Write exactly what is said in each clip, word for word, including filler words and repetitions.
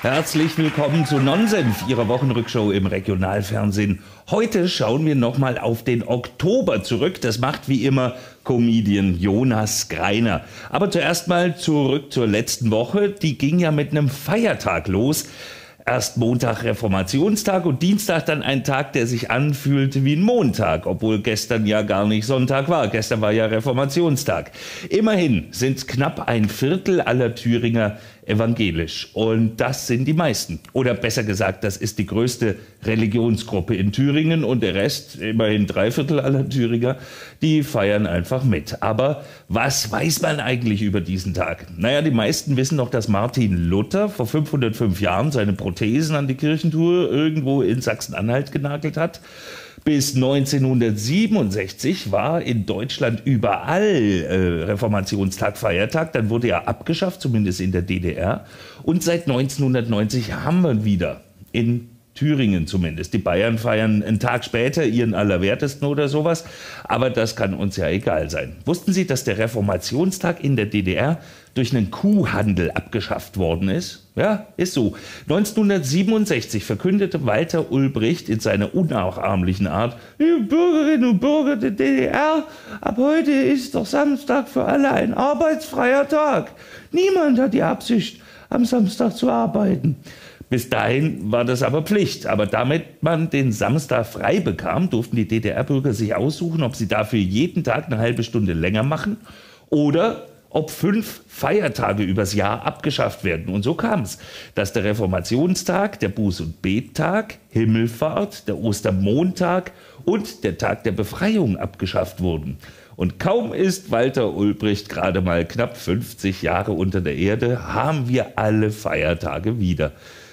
Herzlich willkommen zu Nonsenf, Ihrer Wochenrückshow im Regionalfernsehen. Heute schauen wir nochmal auf den Oktober zurück. Das macht wie immer Comedian Jonas Greiner. Aber zuerst mal zurück zur letzten Woche. Die ging ja mit einem Feiertag los. Erst Montag Reformationstag und Dienstag dann ein Tag, der sich anfühlte wie ein Montag, obwohl gestern ja gar nicht Sonntag war. Gestern war ja Reformationstag. Immerhin sind knapp ein Viertel aller Thüringer evangelisch. Und das sind die meisten. Oder besser gesagt, das ist die größte Religionsgruppe in Thüringen und der Rest, immerhin drei Viertel aller Thüringer, die feiern einfach mit. Aber was weiß man eigentlich über diesen Tag? Naja, die meisten wissen noch, dass Martin Luther vor fünfhundertfünf Jahren seine Prothesen an die Kirchentür irgendwo in Sachsen-Anhalt genagelt hat. Bis neunzehnhundertsiebenundsechzig war in Deutschland überall äh, Reformationstag, Feiertag. Dann wurde er abgeschafft, zumindest in der D D R. Und seit neunzehnhundertneunzig haben wir wieder in Thüringen zumindest. Die Bayern feiern einen Tag später ihren Allerwertesten oder sowas. Aber das kann uns ja egal sein. Wussten Sie, dass der Reformationstag in der D D R durch einen Kuhhandel abgeschafft worden ist? Ja, ist so. neunzehnhundertsiebenundsechzig verkündete Walter Ulbricht in seiner unnachahmlichen Art: Liebe Bürgerinnen und Bürger der D D R, ab heute ist doch Samstag für alle ein arbeitsfreier Tag. Niemand hat die Absicht, am Samstag zu arbeiten. Bis dahin war das aber Pflicht. Aber damit man den Samstag frei bekam, durften die D D R-Bürger sich aussuchen, ob sie dafür jeden Tag eine halbe Stunde länger machen oder ob fünf Feiertage übers Jahr abgeschafft werden. Und so kam es, dass der Reformationstag, der Buß- und Bettag, Himmelfahrt, der Ostermontag und der Tag der Befreiung abgeschafft wurden. Und kaum ist Walter Ulbricht gerade mal knapp fünfzig Jahre unter der Erde, haben wir alle Feiertage wieder.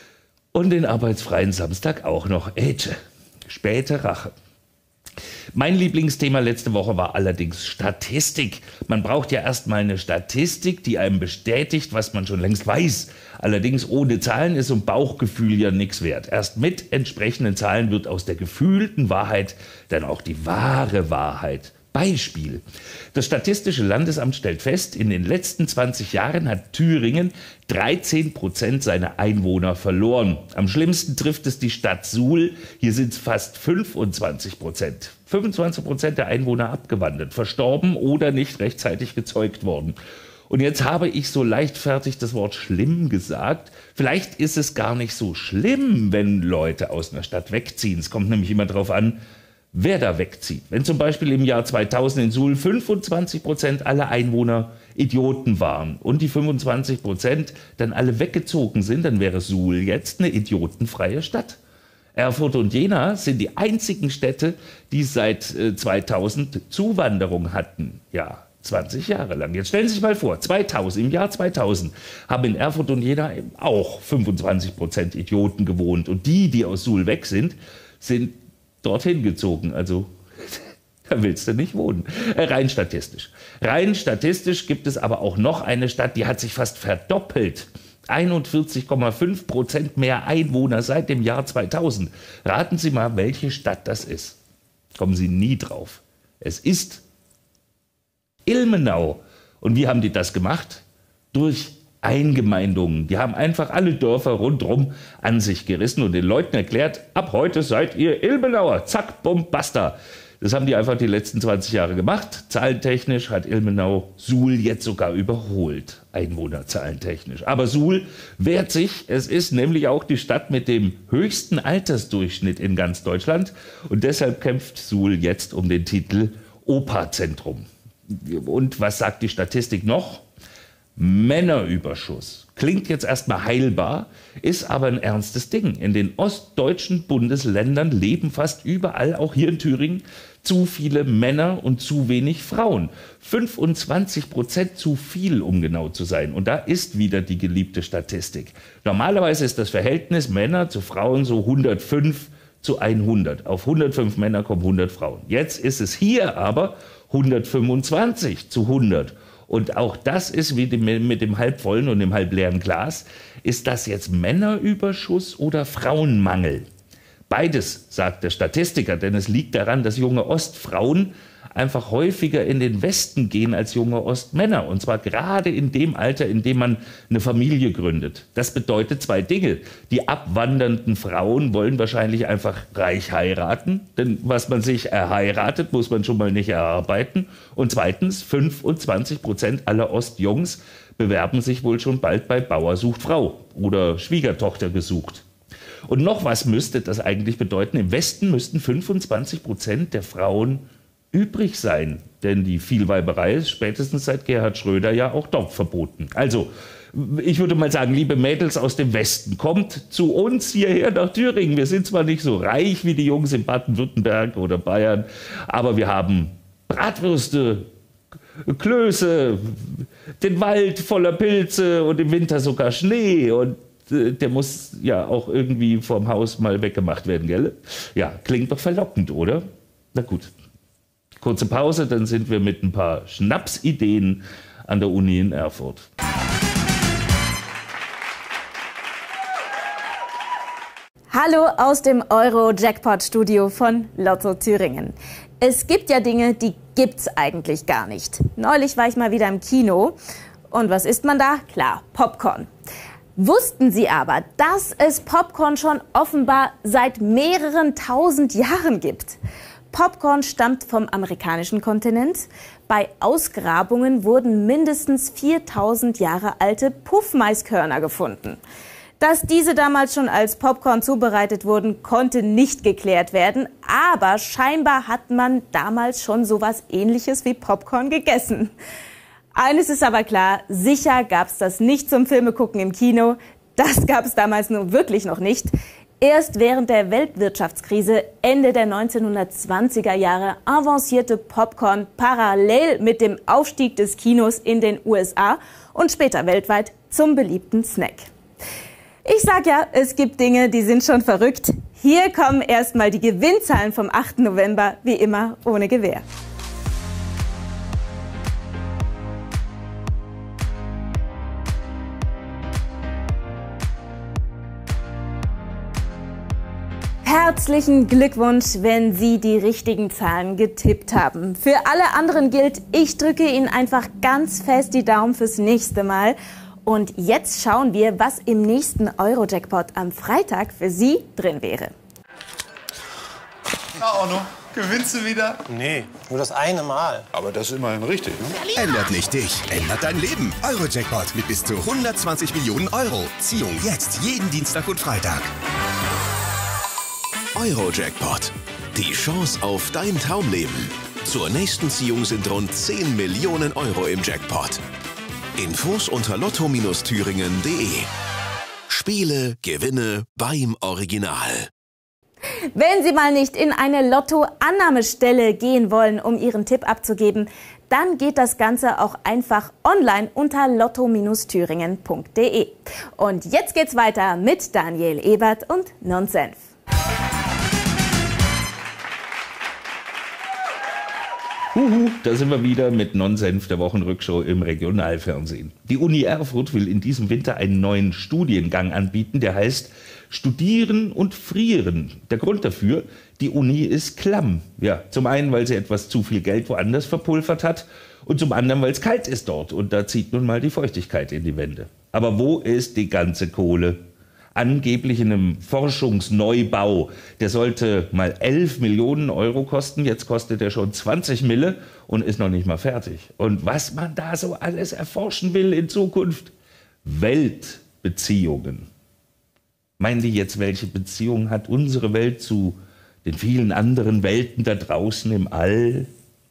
Und den arbeitsfreien Samstag auch noch. Ätsche, späte Rache. Mein Lieblingsthema letzte Woche war allerdings Statistik. Man braucht ja erstmal eine Statistik, die einem bestätigt, was man schon längst weiß. Allerdings ohne Zahlen ist so ein Bauchgefühl ja nichts wert. Erst mit entsprechenden Zahlen wird aus der gefühlten Wahrheit dann auch die wahre Wahrheit. Beispiel. Das Statistische Landesamt stellt fest, in den letzten zwanzig Jahren hat Thüringen dreizehn Prozent seiner Einwohner verloren. Am schlimmsten trifft es die Stadt Suhl. Hier sind es fast fünfundzwanzig Prozent. fünfundzwanzig Prozent der Einwohner abgewandert, verstorben oder nicht rechtzeitig gezeugt worden. Und jetzt habe ich so leichtfertig das Wort schlimm gesagt. Vielleicht ist es gar nicht so schlimm, wenn Leute aus einer Stadt wegziehen. Es kommt nämlich immer darauf an, wer da wegzieht. Wenn zum Beispiel im Jahr zweitausend in Suhl fünfundzwanzig Prozent aller Einwohner Idioten waren und die fünfundzwanzig Prozent dann alle weggezogen sind, dann wäre Suhl jetzt eine idiotenfreie Stadt. Erfurt und Jena sind die einzigen Städte, die seit äh, zweitausend Zuwanderung hatten. Ja, zwanzig Jahre lang. Jetzt stellen Sie sich mal vor, zweitausend, im Jahr zweitausend haben in Erfurt und Jena auch fünfundzwanzig Prozent Idioten gewohnt. Und die, die aus Suhl weg sind, sind dorthin gezogen. Also da willst du nicht wohnen. Äh, rein statistisch. Rein statistisch gibt es aber auch noch eine Stadt, die hat sich fast verdoppelt. einundvierzig Komma fünf Prozent mehr Einwohner seit dem Jahr zweitausend. Raten Sie mal, welche Stadt das ist. Kommen Sie nie drauf. Es ist Ilmenau. Und wie haben die das gemacht? Durch Eingemeindungen. Die haben einfach alle Dörfer rundherum an sich gerissen und den Leuten erklärt, ab heute seid ihr Ilmenauer. Zack, bumm, basta. Das haben die einfach die letzten zwanzig Jahre gemacht. Zahlentechnisch hat Ilmenau Suhl jetzt sogar überholt, einwohnerzahlentechnisch. Aber Suhl wehrt sich. Es ist nämlich auch die Stadt mit dem höchsten Altersdurchschnitt in ganz Deutschland. Und deshalb kämpft Suhl jetzt um den Titel Opa-Zentrum. Und was sagt die Statistik noch? Männerüberschuss. Klingt jetzt erstmal heilbar, ist aber ein ernstes Ding. In den ostdeutschen Bundesländern leben fast überall, auch hier in Thüringen, zu viele Männer und zu wenig Frauen. fünfundzwanzig Prozent zu viel, um genau zu sein. Und da ist wieder die geliebte Statistik. Normalerweise ist das Verhältnis Männer zu Frauen so hundertfünf zu hundert. Auf hundertfünf Männer kommen hundert Frauen. Jetzt ist es hier aber hundertfünfundzwanzig zu hundert. Und auch das ist wie mit dem halbvollen und dem halbleeren Glas. Ist das jetzt Männerüberschuss oder Frauenmangel? Beides, sagt der Statistiker, denn es liegt daran, dass junge Ostfrauen einfach häufiger in den Westen gehen als junge Ostmänner. Und zwar gerade in dem Alter, in dem man eine Familie gründet. Das bedeutet zwei Dinge. Die abwandernden Frauen wollen wahrscheinlich einfach reich heiraten. Denn was man sich erheiratet, muss man schon mal nicht erarbeiten. Und zweitens, fünfundzwanzig Prozent aller Ostjungs bewerben sich wohl schon bald bei Bauer sucht Frau oder Schwiegertochter gesucht. Und noch was müsste das eigentlich bedeuten? Im Westen müssten fünfundzwanzig Prozent der Frauen übrig sein. Denn die Vielweiberei ist spätestens seit Gerhard Schröder ja auch dort verboten. Also, ich würde mal sagen, liebe Mädels aus dem Westen, kommt zu uns hierher nach Thüringen. Wir sind zwar nicht so reich wie die Jungs in Baden-Württemberg oder Bayern, aber wir haben Bratwürste, Klöße, den Wald voller Pilze und im Winter sogar Schnee. Und äh, der muss ja auch irgendwie vom Haus mal weggemacht werden, gell? Ja, klingt doch verlockend, oder? Na gut. Kurze Pause, dann sind wir mit ein paar Schnapsideen an der Uni in Erfurt. Hallo aus dem Euro-Jackpot-Studio von Lotto Thüringen. Es gibt ja Dinge, die gibt's eigentlich gar nicht. Neulich war ich mal wieder im Kino. Und was isst man da? Klar, Popcorn. Wussten Sie aber, dass es Popcorn schon offenbar seit mehreren tausend Jahren gibt? Popcorn stammt vom amerikanischen Kontinent. Bei Ausgrabungen wurden mindestens viertausend Jahre alte Puffmaiskörner gefunden. Dass diese damals schon als Popcorn zubereitet wurden, konnte nicht geklärt werden. Aber scheinbar hat man damals schon sowas Ähnliches wie Popcorn gegessen. Eines ist aber klar, sicher gab's das nicht zum Filmegucken im Kino. Das gab's damals nun wirklich noch nicht. Erst während der Weltwirtschaftskrise Ende der neunzehnhundertzwanziger Jahre avancierte Popcorn parallel mit dem Aufstieg des Kinos in den U S A und später weltweit zum beliebten Snack. Ich sag ja, es gibt Dinge, die sind schon verrückt. Hier kommen erstmal die Gewinnzahlen vom achten November, wie immer ohne Gewähr. Herzlichen Glückwunsch, wenn Sie die richtigen Zahlen getippt haben. Für alle anderen gilt, ich drücke Ihnen einfach ganz fest die Daumen fürs nächste Mal. Und jetzt schauen wir, was im nächsten Euro-Jackpot am Freitag für Sie drin wäre. Na, Onno, gewinnst du wieder? Nee, nur das eine Mal. Aber das ist immerhin richtig, ne? Ändert nicht dich, ändert dein Leben. Euro-Jackpot mit bis zu hundertzwanzig Millionen Euro. Ziehung jetzt, jeden Dienstag und Freitag. Euro-Jackpot. Die Chance auf dein Traumleben. Zur nächsten Ziehung sind rund zehn Millionen Euro im Jackpot. Infos unter lotto Bindestrich thüringen punkt de. Spiele, Gewinne beim Original. Wenn Sie mal nicht in eine Lotto-Annahmestelle gehen wollen, um Ihren Tipp abzugeben, dann geht das Ganze auch einfach online unter lotto Bindestrich thüringen punkt de. Und jetzt geht's weiter mit Daniel Ebert und Nonsenf. Huhu, da sind wir wieder mit Nonsenf, der Wochenrückshow im Regionalfernsehen. Die Uni Erfurt will in diesem Winter einen neuen Studiengang anbieten, der heißt Studieren und Frieren. Der Grund dafür, die Uni ist klamm. Ja, zum einen, weil sie etwas zu viel Geld woanders verpulvert hat und zum anderen, weil es kalt ist dort und da zieht nun mal die Feuchtigkeit in die Wände. Aber wo ist die ganze Kohle? Angeblich in einem Forschungsneubau. Der sollte mal elf Millionen Euro kosten. Jetzt kostet er schon zwanzig Mille und ist noch nicht mal fertig. Und was man da so alles erforschen will in Zukunft? Weltbeziehungen. Meinen die jetzt, welche Beziehung hat unsere Welt zu den vielen anderen Welten da draußen im All?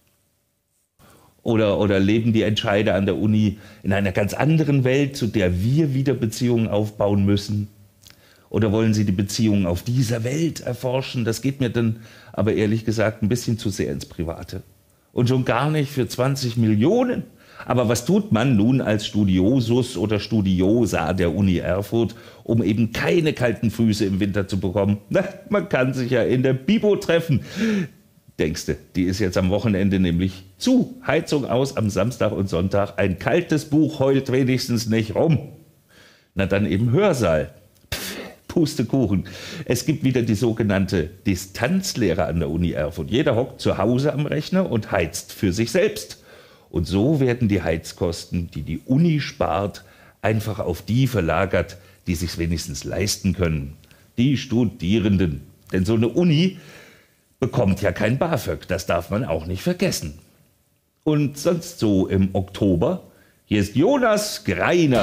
Oder, oder leben die Entscheider an der Uni in einer ganz anderen Welt, zu der wir wieder Beziehungen aufbauen müssen? Oder wollen Sie die Beziehungen auf dieser Welt erforschen? Das geht mir dann aber ehrlich gesagt ein bisschen zu sehr ins Private. Und schon gar nicht für zwanzig Millionen. Aber was tut man nun als Studiosus oder Studiosa der Uni Erfurt, um eben keine kalten Füße im Winter zu bekommen? Na, man kann sich ja in der Bibo treffen. Denkste, die ist jetzt am Wochenende nämlich zu. Heizung aus am Samstag und Sonntag. Ein kaltes Buch heult wenigstens nicht rum. Na dann eben Hörsaal. Pustekuchen. Es gibt wieder die sogenannte Distanzlehre an der Uni Erfurt. Jeder hockt zu Hause am Rechner und heizt für sich selbst. Und so werden die Heizkosten, die die Uni spart, einfach auf die verlagert, die sich wenigstens leisten können. Die Studierenden. Denn so eine Uni bekommt ja kein BAföG. Das darf man auch nicht vergessen. Und sonst so im Oktober? Hier ist Jonas Greiner.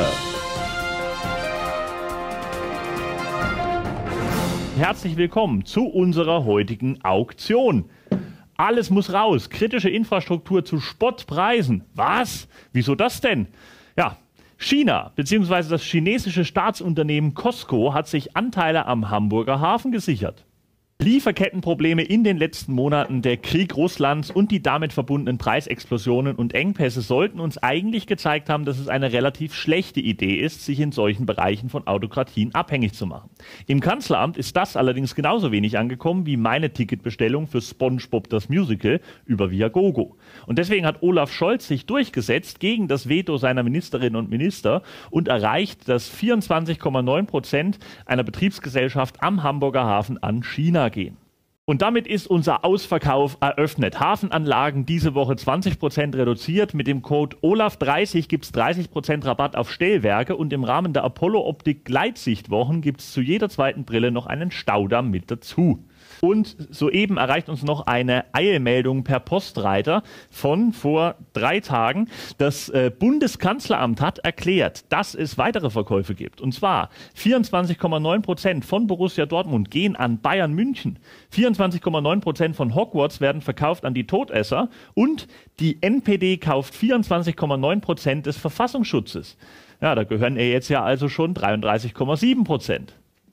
Herzlich willkommen zu unserer heutigen Auktion. Alles muss raus. Kritische Infrastruktur zu Spottpreisen. Was? Wieso das denn? Ja, China bzw. das chinesische Staatsunternehmen COSCO hat sich Anteile am Hamburger Hafen gesichert. Lieferkettenprobleme in den letzten Monaten, der Krieg Russlands und die damit verbundenen Preisexplosionen und Engpässe sollten uns eigentlich gezeigt haben, dass es eine relativ schlechte Idee ist, sich in solchen Bereichen von Autokratien abhängig zu machen. Im Kanzleramt ist das allerdings genauso wenig angekommen wie meine Ticketbestellung für SpongeBob das Musical über Viagogo. Und deswegen hat Olaf Scholz sich durchgesetzt gegen das Veto seiner Ministerinnen und Minister und erreicht, dass vierundzwanzig Komma neun Prozent einer Betriebsgesellschaft am Hamburger Hafen an China gehen. Und damit ist unser Ausverkauf eröffnet. Hafenanlagen diese Woche zwanzig Prozent reduziert. Mit dem Code O L A F dreißig gibt es dreißig Prozent Rabatt auf Stellwerke und im Rahmen der Apollo Optik Gleitsichtwochen gibt es zu jeder zweiten Brille noch einen Staudamm mit dazu. Und soeben erreicht uns noch eine Eilmeldung per Postreiter von vor drei Tagen. Das äh, Bundeskanzleramt hat erklärt, dass es weitere Verkäufe gibt. Und zwar vierundzwanzig Komma neun Prozent von Borussia Dortmund gehen an Bayern München. vierundzwanzig Komma neun Prozent von Hogwarts werden verkauft an die Todesser. Und die N P D kauft vierundzwanzig Komma neun Prozent des Verfassungsschutzes. Ja, da gehören er jetzt ja also schon dreiunddreißig Komma sieben Prozent.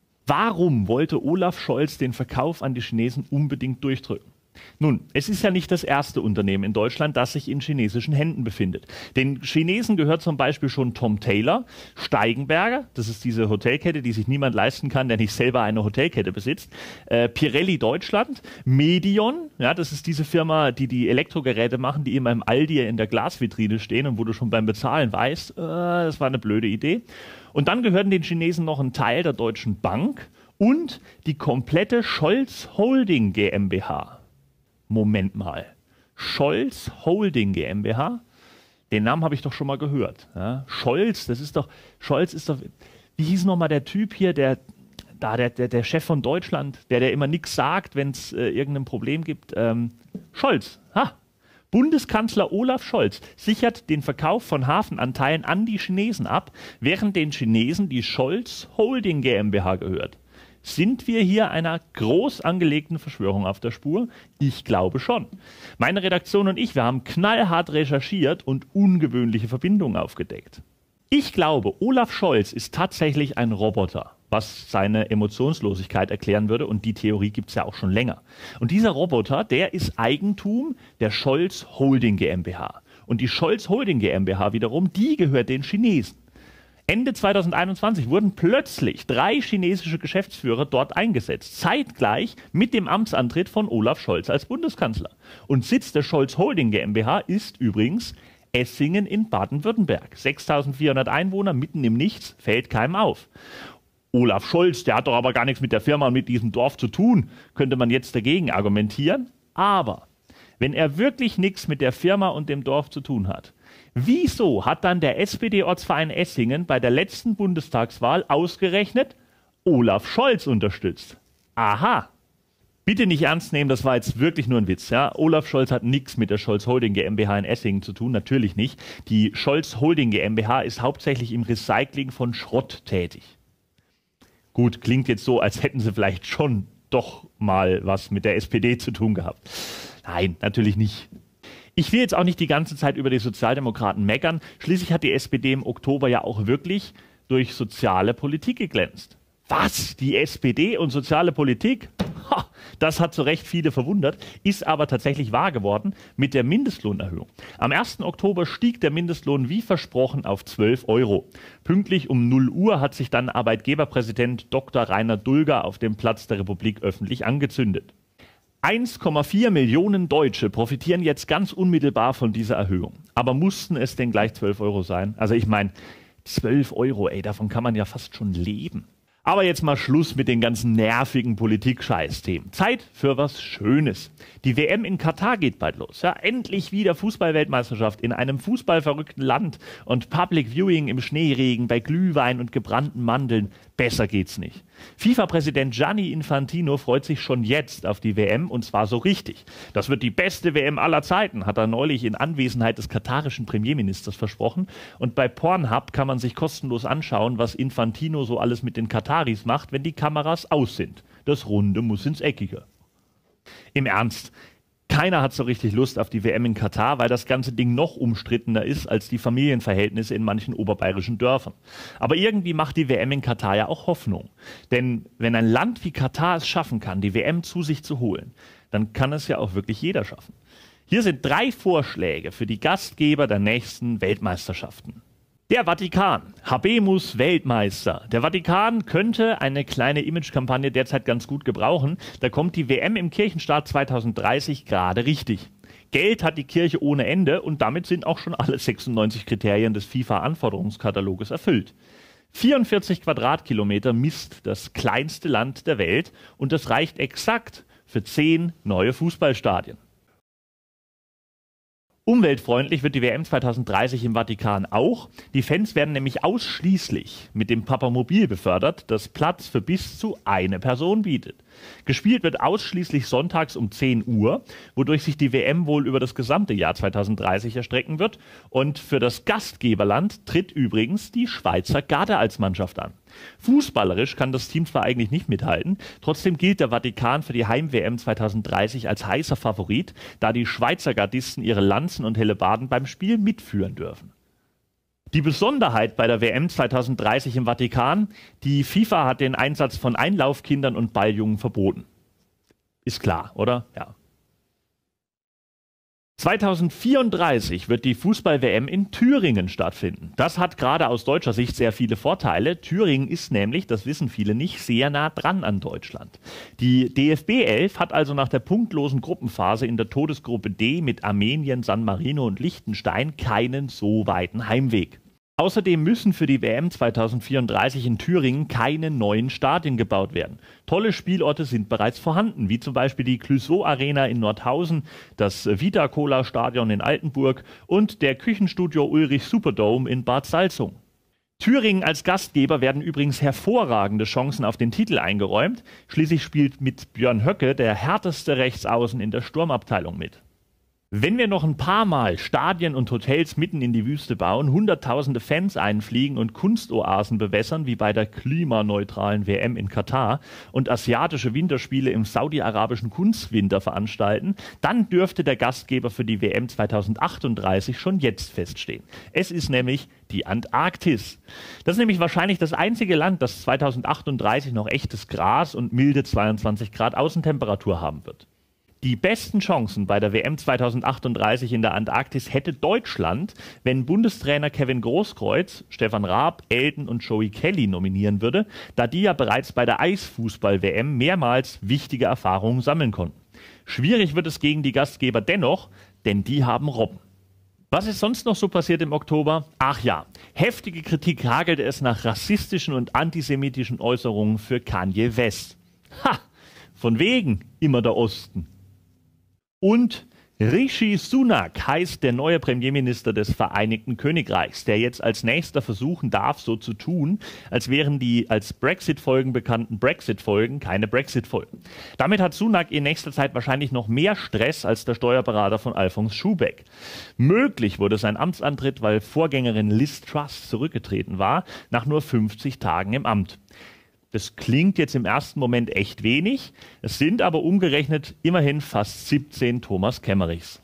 Warum wollte Olaf Scholz den Verkauf an die Chinesen unbedingt durchdrücken? Nun, es ist ja nicht das erste Unternehmen in Deutschland, das sich in chinesischen Händen befindet. Den Chinesen gehört zum Beispiel schon Tom Taylor, Steigenberger, das ist diese Hotelkette, die sich niemand leisten kann, der nicht selber eine Hotelkette besitzt, äh, Pirelli Deutschland, Medion, ja, das ist diese Firma, die die Elektrogeräte machen, die immer im Aldi in der Glasvitrine stehen und wo du schon beim Bezahlen weißt, äh, das war eine blöde Idee. Und dann gehören den Chinesen noch ein Teil der Deutschen Bank und die komplette Scholz Holding GmbH. Moment mal, Scholz Holding GmbH? Den Namen habe ich doch schon mal gehört. Ja? Scholz, das ist doch, Scholz ist doch, wie hieß nochmal der Typ hier, der, da, der, der, der Chef von Deutschland, der, der immer nichts sagt, wenn es äh, irgendein Problem gibt. Ähm, Scholz, ha! Bundeskanzler Olaf Scholz sichert den Verkauf von Hafenanteilen an die Chinesen ab, während den Chinesen die Scholz Holding GmbH gehört. Sind wir hier einer groß angelegten Verschwörung auf der Spur? Ich glaube schon. Meine Redaktion und ich, wir haben knallhart recherchiert und ungewöhnliche Verbindungen aufgedeckt. Ich glaube, Olaf Scholz ist tatsächlich ein Roboter, was seine Emotionslosigkeit erklären würde. Und die Theorie gibt es ja auch schon länger. Und dieser Roboter, der ist Eigentum der Scholz Holding GmbH. Und die Scholz Holding GmbH wiederum, die gehört den Chinesen. Ende zweitausendeinundzwanzig wurden plötzlich drei chinesische Geschäftsführer dort eingesetzt, zeitgleich mit dem Amtsantritt von Olaf Scholz als Bundeskanzler. Und Sitz der Scholz Holding GmbH ist übrigens Essingen in Baden-Württemberg. sechstausendvierhundert Einwohner, mitten im Nichts, fällt keinem auf. Olaf Scholz, der hat doch aber gar nichts mit der Firma und mit diesem Dorf zu tun, könnte man jetzt dagegen argumentieren. Aber wenn er wirklich nichts mit der Firma und dem Dorf zu tun hat, wieso hat dann der S P D-Ortsverein Essingen bei der letzten Bundestagswahl ausgerechnet Olaf Scholz unterstützt? Aha! Bitte nicht ernst nehmen, das war jetzt wirklich nur ein Witz. Ja? Olaf Scholz hat nichts mit der Scholz Holding GmbH in Essingen zu tun, natürlich nicht. Die Scholz Holding GmbH ist hauptsächlich im Recycling von Schrott tätig. Gut, klingt jetzt so, als hätten sie vielleicht schon doch mal was mit der S P D zu tun gehabt. Nein, natürlich nicht. Ich will jetzt auch nicht die ganze Zeit über die Sozialdemokraten meckern. Schließlich hat die S P D im Oktober ja auch wirklich durch soziale Politik geglänzt. Was? Die S P D und soziale Politik? Ha, das hat zu Recht viele verwundert, ist aber tatsächlich wahr geworden mit der Mindestlohnerhöhung. Am ersten Oktober stieg der Mindestlohn wie versprochen auf zwölf Euro. Pünktlich um null Uhr hat sich dann Arbeitgeberpräsident Doktor Rainer Dulger auf dem Platz der Republik öffentlich angezündet. eins Komma vier Millionen Deutsche profitieren jetzt ganz unmittelbar von dieser Erhöhung. Aber mussten es denn gleich zwölf Euro sein? Also ich meine, zwölf Euro, ey, davon kann man ja fast schon leben. Aber jetzt mal Schluss mit den ganzen nervigen Politik-Scheiß-Themen. Zeit für was Schönes. Die W M in Katar geht bald los. Ja, endlich wieder Fußball-Weltmeisterschaft in einem fußballverrückten Land und Public Viewing im Schneeregen bei Glühwein und gebrannten Mandeln. Besser geht's nicht. FIFA-Präsident Gianni Infantino freut sich schon jetzt auf die W M und zwar so richtig. Das wird die beste W M aller Zeiten, hat er neulich in Anwesenheit des katarischen Premierministers versprochen. Und bei Pornhub kann man sich kostenlos anschauen, was Infantino so alles mit den Kataris macht, wenn die Kameras aus sind. Das Runde muss ins Eckige. Im Ernst, keiner hat so richtig Lust auf die W M in Katar, weil das ganze Ding noch umstrittener ist als die Familienverhältnisse in manchen oberbayerischen Dörfern. Aber irgendwie macht die W M in Katar ja auch Hoffnung. Denn wenn ein Land wie Katar es schaffen kann, die W M zu sich zu holen, dann kann es ja auch wirklich jeder schaffen. Hier sind drei Vorschläge für die Gastgeber der nächsten Weltmeisterschaften. Der Vatikan. Habemus Weltmeister. Der Vatikan könnte eine kleine Imagekampagne derzeit ganz gut gebrauchen. Da kommt die W M im Kirchenstaat zweitausenddreißig gerade richtig. Geld hat die Kirche ohne Ende und damit sind auch schon alle sechsundneunzig Kriterien des FIFA-Anforderungskataloges erfüllt. vierundvierzig Quadratkilometer misst das kleinste Land der Welt und das reicht exakt für zehn neue Fußballstadien. Umweltfreundlich wird die W M zweitausenddreißig im Vatikan auch. Die Fans werden nämlich ausschließlich mit dem Papamobil befördert, das Platz für bis zu eine Person bietet. Gespielt wird ausschließlich sonntags um zehn Uhr, wodurch sich die W M wohl über das gesamte Jahr zweitausenddreißig erstrecken wird. Und für das Gastgeberland tritt übrigens die Schweizer Garde als Mannschaft an. Fußballerisch kann das Team zwar eigentlich nicht mithalten, trotzdem gilt der Vatikan für die Heim-W M zweitausenddreißig als heißer Favorit, da die Schweizer Gardisten ihre Lanzen und Hellebarden beim Spiel mitführen dürfen. Die Besonderheit bei der W M zweitausenddreißig im Vatikan: die FIFA hat den Einsatz von Einlaufkindern und Balljungen verboten. Ist klar, oder? Ja. zweitausendvierunddreißig wird die Fußball-W M in Thüringen stattfinden. Das hat gerade aus deutscher Sicht sehr viele Vorteile. Thüringen ist nämlich, das wissen viele nicht, sehr nah dran an Deutschland. Die D F B elf hat also nach der punktlosen Gruppenphase in der Todesgruppe D mit Armenien, San Marino und Liechtenstein keinen so weiten Heimweg. Außerdem müssen für die W M zweitausendvierunddreißig in Thüringen keine neuen Stadien gebaut werden. Tolle Spielorte sind bereits vorhanden, wie zum Beispiel die Clouseau Arena in Nordhausen, das Vita-Cola Stadion in Altenburg und der Küchenstudio Ulrich Superdome in Bad Salzung. Thüringen als Gastgeber werden übrigens hervorragende Chancen auf den Titel eingeräumt. Schließlich spielt mit Björn Höcke der härteste Rechtsaußen in der Sturmabteilung mit. Wenn wir noch ein paar Mal Stadien und Hotels mitten in die Wüste bauen, hunderttausende Fans einfliegen und Kunstoasen bewässern, wie bei der klimaneutralen W M in Katar, und asiatische Winterspiele im saudi-arabischen Kunstwinter veranstalten, dann dürfte der Gastgeber für die W M zweitausendachtunddreißig schon jetzt feststehen. Es ist nämlich die Antarktis. Das ist nämlich wahrscheinlich das einzige Land, das zweitausendachtunddreißig noch echtes Gras und milde zweiundzwanzig Grad Außentemperatur haben wird. Die besten Chancen bei der W M zweitausendachtunddreißig in der Antarktis hätte Deutschland, wenn Bundestrainer Kevin Großkreuz Stefan Raab, Elton und Joey Kelly nominieren würde, da die ja bereits bei der Eisfußball-W M mehrmals wichtige Erfahrungen sammeln konnten. Schwierig wird es gegen die Gastgeber dennoch, denn die haben Robben. Was ist sonst noch so passiert im Oktober? Ach ja, heftige Kritik hagelte es nach rassistischen und antisemitischen Äußerungen für Kanye West. Ha! Von wegen immer der Osten. Und Rishi Sunak heißt der neue Premierminister des Vereinigten Königreichs, der jetzt als nächster versuchen darf, so zu tun, als wären die als Brexit-Folgen bekannten Brexit-Folgen keine Brexit-Folgen. Damit hat Sunak in nächster Zeit wahrscheinlich noch mehr Stress als der Steuerberater von Alfons Schubeck. Möglich wurde sein Amtsantritt, weil Vorgängerin Liz Truss zurückgetreten war, nach nur fünfzig Tagen im Amt. Das klingt jetzt im ersten Moment echt wenig, es sind aber umgerechnet immerhin fast siebzehn Thomas Kemmerichs.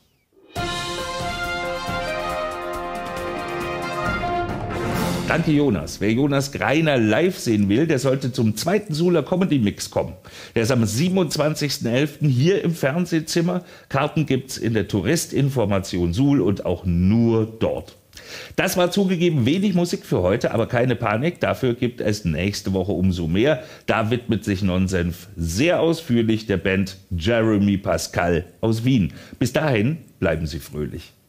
Danke Jonas. Wer Jonas Greiner live sehen will, der sollte zum zweiten Suhler Comedy Mix kommen. Der ist am siebenundzwanzigsten elften hier im Fernsehzimmer. Karten gibt's in der Touristinformation Suhl und auch nur dort. Das war zugegeben wenig Musik für heute, aber keine Panik, dafür gibt es nächste Woche umso mehr. Da widmet sich Nonsenf sehr ausführlich der Band Jeremy Pascal aus Wien. Bis dahin bleiben Sie fröhlich.